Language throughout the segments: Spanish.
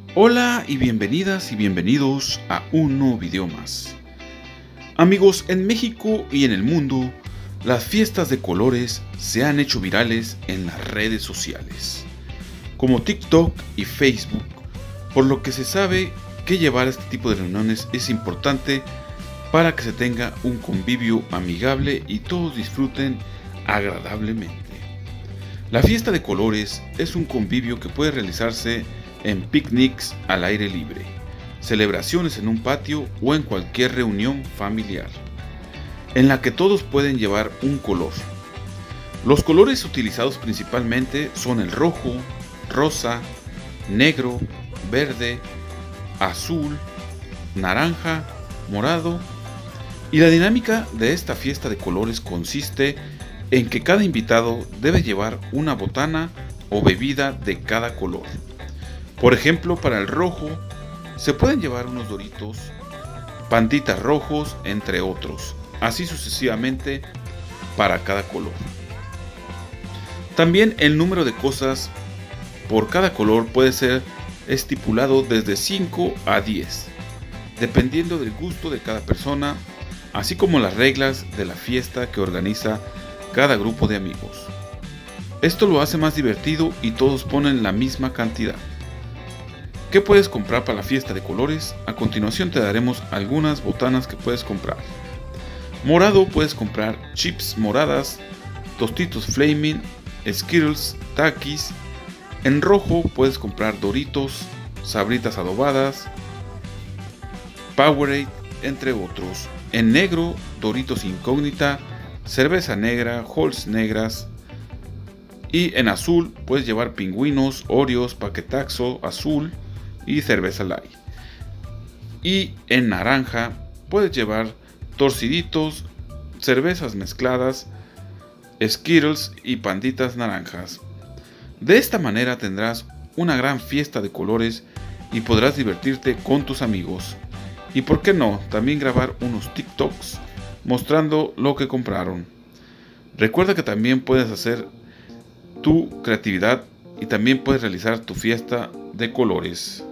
Hola y bienvenidas y bienvenidos a un nuevo video más. Amigos, en México y en el mundo, las fiestas de colores se han hecho virales en las redes sociales, como TikTok y Facebook, por lo que se sabe que llevar este tipo de reuniones es importante para que se tenga un convivio amigable y todos disfruten agradablemente. La fiesta de colores es un convivio que puede realizarse en picnics al aire libre, celebraciones en un patio o en cualquier reunión familiar, en la que todos pueden llevar un color. Los colores utilizados principalmente son el rojo, rosa, negro, verde, azul, naranja, morado. Y la dinámica de esta fiesta de colores consiste en que cada invitado debe llevar una botana o bebida de cada color. Por ejemplo, para el rojo se pueden llevar unos Doritos, Panditas rojos, entre otros, así sucesivamente para cada color. También el número de cosas por cada color puede ser estipulado desde 5 a 10, dependiendo del gusto de cada persona, así como las reglas de la fiesta que organiza cada grupo de amigos. Esto lo hace más divertido y todos ponen la misma cantidad. ¿Qué puedes comprar para la fiesta de colores? A continuación te daremos algunas botanas que puedes comprar. Morado, puedes comprar chips moradas, Tostitos Flaming, Skittles, Takis. En rojo puedes comprar Doritos, Sabritas adobadas, Powerade, entre otros. En negro, Doritos Incógnita, cerveza negra, Halls negras. Y en azul puedes llevar pingüinos, Oreos, paquetaxo azul y cerveza light. Y en naranja puedes llevar torciditos, cervezas mezcladas, Skittles y panditas naranjas. De esta manera tendrás una gran fiesta de colores y podrás divertirte con tus amigos. Y por qué no, también grabar unos TikToks mostrando lo que compraron. Recuerda que también puedes hacer tu creatividad y también puedes realizar tu fiesta de colores.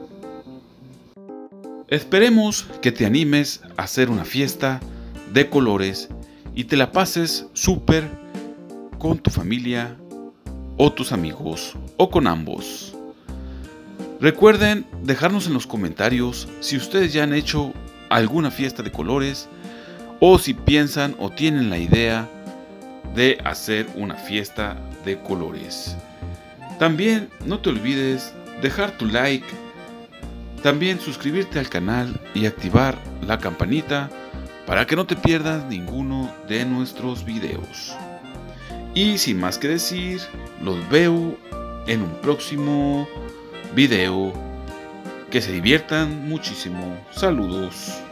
Esperemos que te animes a hacer una fiesta de colores y te la pases súper con tu familia o tus amigos o con ambos. Recuerden dejarnos en los comentarios si ustedes ya han hecho alguna fiesta de colores o si piensan o tienen la idea de hacer una fiesta de colores. También no te olvides dejar tu like, también suscribirte al canal y activar la campanita para que no te pierdas ninguno de nuestros videos. Y sin más que decir, los veo en un próximo video. Que se diviertan muchísimo. Saludos.